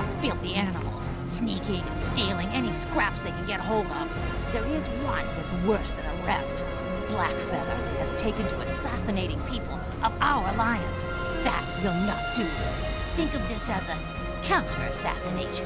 are filthy animals, sneaking and stealing any scraps they can get hold of. There is one that's worse than the rest. Blackfeather has taken to assassinating people of our alliance. That will not do. Think of this as a counter-assassination.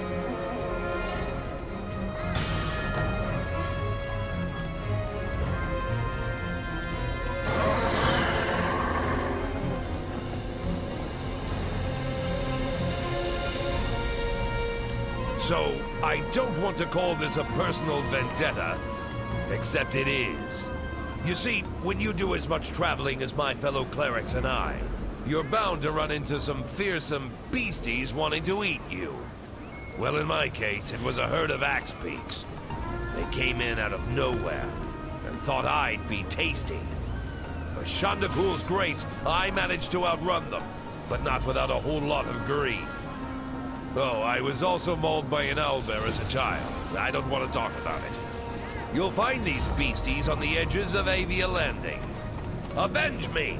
So, I don't want to call this a personal vendetta, except it is. You see, when you do as much traveling as my fellow clerics and I, you're bound to run into some fearsome beasties wanting to eat you. Well, in my case, it was a herd of axe beaks. They came in out of nowhere and thought I'd be tasty. By Shandakul's grace, I managed to outrun them, but not without a whole lot of grief. Oh, I was also mauled by an owlbear as a child. I don't want to talk about it. You'll find these beasties on the edges of Avia Landing. Avenge me!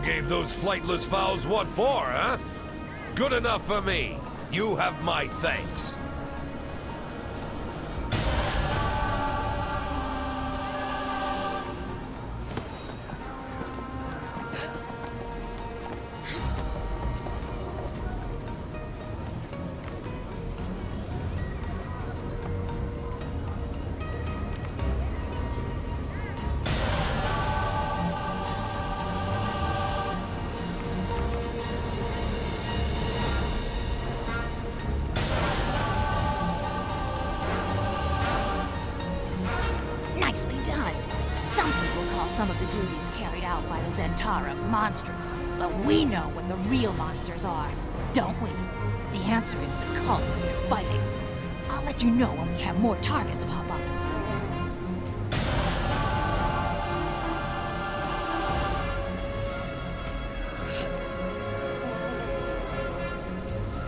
gave those flightless fowls what for, huh? Good enough for me. You have my thanks. Nicely done. Some people call some of the duties carried out by the Zentara monstrous, but we know what the real monsters are, don't we? The answer is the cult we're fighting. I'll let you know when we have more targets pop up.